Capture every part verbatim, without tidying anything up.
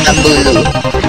Ambulu.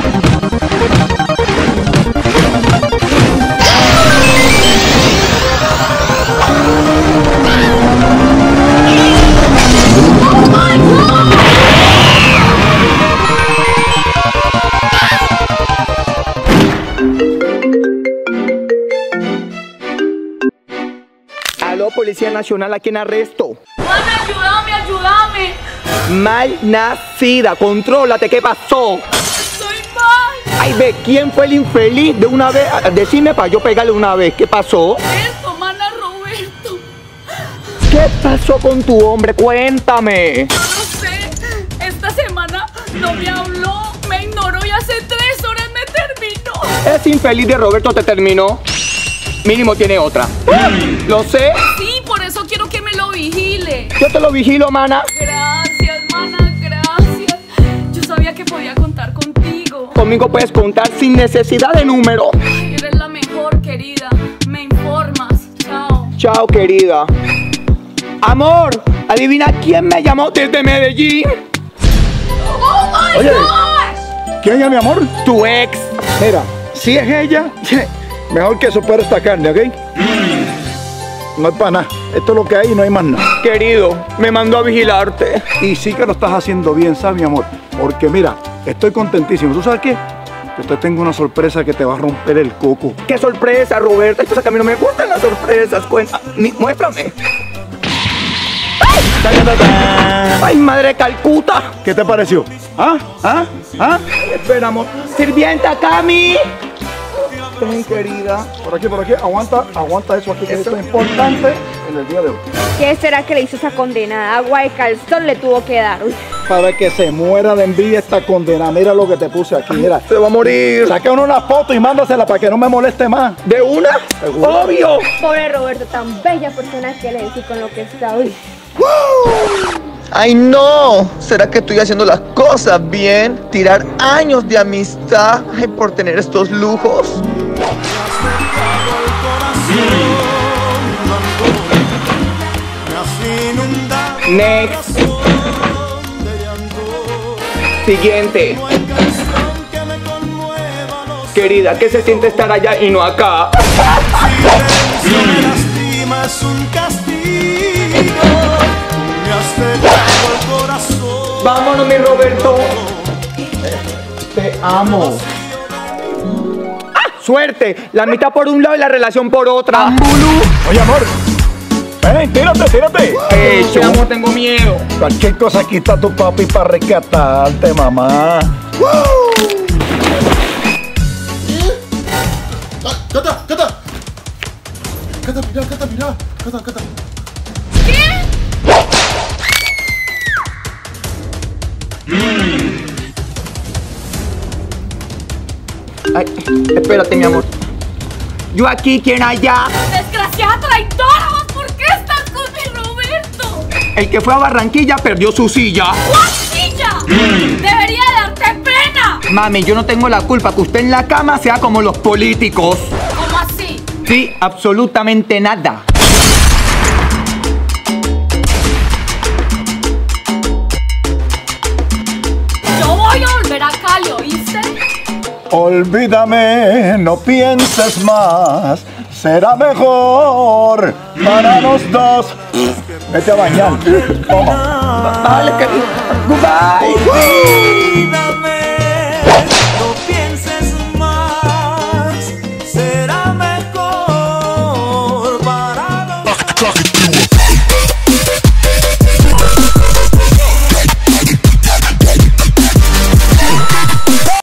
Aló, Policía Nacional, ¿a quién arresto? Mana, ayúdame, ayúdame. Mal nacida, contrólate, ¿qué pasó? Estoy mal. Ay, ve, ¿quién fue el infeliz? De una vez, decime para yo pegarle una vez, ¿qué pasó? Esto, mana, Roberto. ¿Qué pasó con tu hombre? Cuéntame. No lo sé. Esta semana no me habló, me ignoró y hace tres horas me terminó. Ese infeliz de Roberto te terminó. Mínimo tiene otra. Lo sé. Sí, por eso quiero que me lo vigile. Yo te lo vigilo, mana. Gracias, mana, gracias. Yo sabía que podía contar contigo. Conmigo puedes contar sin necesidad de número. Ay, eres la mejor, querida. Me informas. Chao. Chao, querida. Amor, adivina quién me llamó desde Medellín. ¡Oh, my Oye. gosh! ¿Quién es mi amor? Tu ex. Mira, si es ella, mejor que supere esta carne, ¿ok? No hay para nada. Esto es lo que hay y no hay más nada. Querido, me mandó a vigilarte. Y sí que lo estás haciendo bien, ¿sabes, mi amor? Porque mira, estoy contentísimo. ¿Tú sabes qué? Que te tengo una sorpresa que te va a romper el coco. ¡Qué sorpresa, Roberto! Esto es que a mí no me gustan las sorpresas. Cuenta, ni- muéstrame. ¡Ay, madre de Calcuta! ¿Qué te pareció? ¿Ah? ¿Ah? ¿Ah? Espera, amor. Sirvienta, Cami. Ven, querida. Por aquí, por aquí. Aguanta, aguanta eso aquí, que esto es importante en el día de hoy. ¿Qué será que le hizo esa condenada? Agua de calzón le tuvo que dar. Uy. Para que se muera de envidia esta condena. Mira lo que te puse aquí, mira. Se va a morir. Saca uno una foto y mándasela para que no me moleste más. ¿De una? ¿Seguro? ¡Obvio! Pobre Roberto, tan bella persona que le y con lo que está. Uy. ¡Ay, no! ¿Será que estoy haciendo las cosas bien? Tirar años de amistad, ay, por tener estos lujos. Next. Siguiente. Querida, ¿qué se siente estar allá y no acá? Vámonos, mi Roberto. Te amo. ¡Ah! Suerte. La mitad por un lado y la relación por otra. Ambulú. Oye, amor. ¡Eh! ¡Tírate, tírate! Hecho. Mi amor, tengo miedo. Cualquier cosa aquí está tu papi para rescatarte, mamá. Cata, Cata. Cata, mira, Cata, mira. Cata, Cata. Ay, espérate, mi amor. Yo aquí, ¿quién allá? Desgraciada traidora, ¿por qué estás con mi Roberto? El que fue a Barranquilla perdió su silla. ¡Guasilla! Debería darte pena. Mami, yo no tengo la culpa que usted en la cama sea como los políticos. ¿Cómo así? Sí, absolutamente nada. Yo voy a volver a Cali, ¿oíste? Olvídame, no pienses más. Será mejor para los dos. Vete a bañar. Toma. Vale, querido. Goodbye. Olvídame.